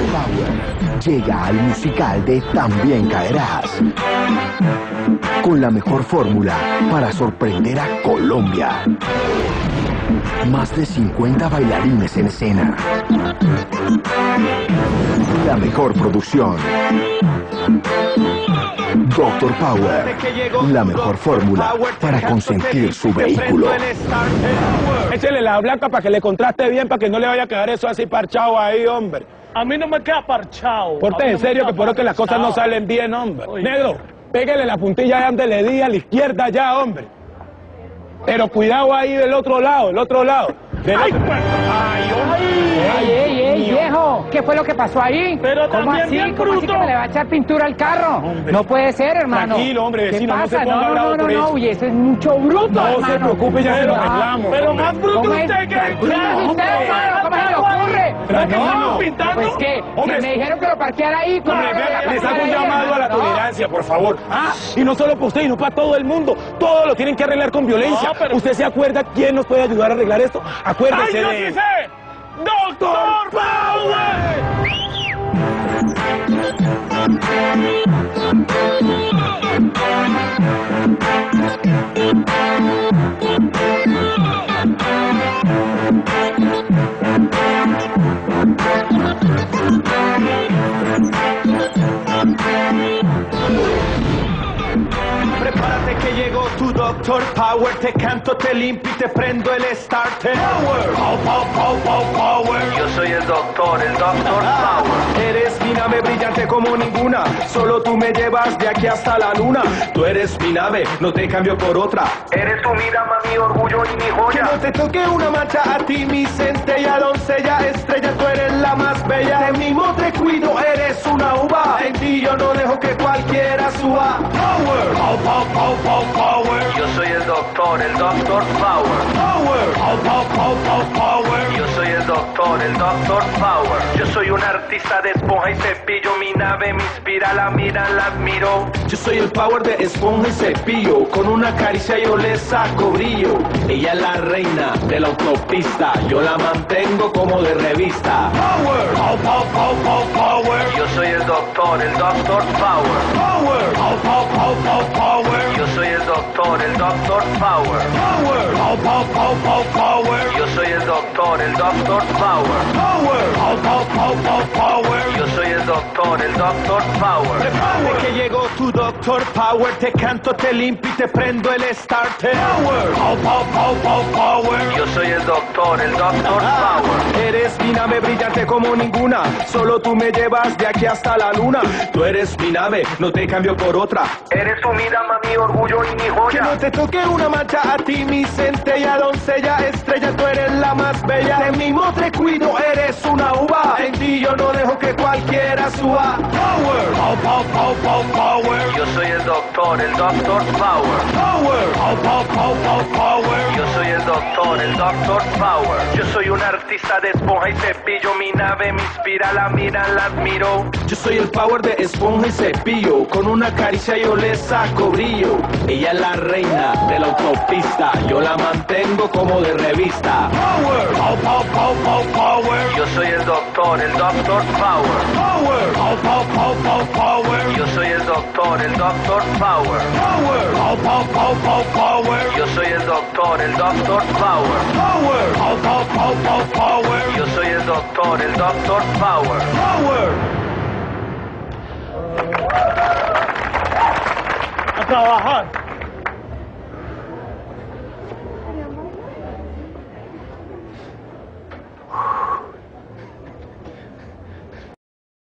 Power llega al musical de También Caerás, con la mejor fórmula para sorprender a Colombia. Más de 50 bailarines en escena. La mejor producción. Dr. Power, la mejor fórmula para consentir su vehículo. Échele la blanca para que le contraste bien, para que no le vaya a quedar eso así parchado ahí, hombre. A mí no me queda parchado. Porte en serio, que por eso que las cosas no salen bien, hombre. Oye. Negro, pégale la puntilla allá donde le di, a la izquierda ya, hombre. Pero cuidado ahí del otro lado, ¡Ay, pues! ¡Ay, hombre! ¡Ey, viejo! ¿Qué fue lo que pasó ahí? Pero ¿Cómo también así? bien ¿Cómo así bruto. que me le va a echar pintura al carro? Hombre. No puede ser, hermano. Tranquilo, hombre, vecino, ¿Qué no se pasa? ponga bravo por eso. Uy, eso es mucho bruto, No hermano. se preocupe, ya se lo arreglamos. Pero hombre. más bruto ¿Cómo es? usted que... ¿Qué hace usted, hermano? ¿Cómo se le ocurre? Tranquilo. pintando? Pues que Hombre. me dijeron que lo parqueara ahí. ¿cómo Hombre, lo voy a les parquear hago un ahí, llamado a la hermano? tolerancia, por favor. Y no solo para usted, sino para todo el mundo. Todo lo tienen que arreglar con violencia. No, pero- ¿Usted se acuerda quién nos puede ayudar a arreglar esto? Acuérdese ¡Ay, yo de... sí sé! ¡Doctor Power! Prepárate que llegó tu Dr. Power. Te canto, te limpio y te prendo el starter. Power, power. Yo soy el doctor Power. Eres mi nave brillante como ninguna. Solo tú me llevas de aquí hasta la luna. Tú eres mi nave, no te cambio por otra. Eres tu vida, mi orgullo y mi Que joya. no te toque una mancha a ti, mi centella, doncella, estrella. Tú eres la más bella. De mimo te cuido, eres una uva. En ti yo no dejo que cualquiera suba. Power, power. Yo soy el doctor Power. Power. Yo soy el doctor Power. Yo soy un artista de esponja y cepillo. Mi nave me inspira, la mira, la admiro. Yo soy el power de esponja y cepillo. Con una caricia yo le saco brillo. Ella es la reina de la autopista. Yo la mantengo como de revista. Power. Yo soy el doctor Power. Power. Yo soy el doctor Power. Power. Yo soy el doctor Power. Power. Yo soy el doctor Power. Prepárate que llegó tu Dr. Power. Te canto, te limpio y te prendo el starter. Power. Yo soy el doctor Power. Eres mi nave brillante como ninguna. Solo tú me llevas de aquí hasta la luna. Tú eres mi nave, no te cambio por otra. Eres tu vida, mi orgullo y mi Que joya. no te toque una mancha a ti, mi centella, doncella, estrella. Tú eres la más bella. De mimo te cuido, eres una uva. En ti yo no dejo que cualquiera suba. Power. Power. Yo soy el doctor Power. Power. Yo soy el doctor Power. Yo soy un artista de esponja y cepillo. Mi nave me inspira, la mira, la admiro. Yo soy el power de esponja y cepillo. Con una caricia yo le saco brillo. Ella es la reina de la autopista. Yo la mantengo como de revista. Power. Yo soy el doctor Power. Power. Yo soy el doctor Power. Power. Yo soy el doctor Power. Power. Yo soy el doctor Power. Power. A trabajar.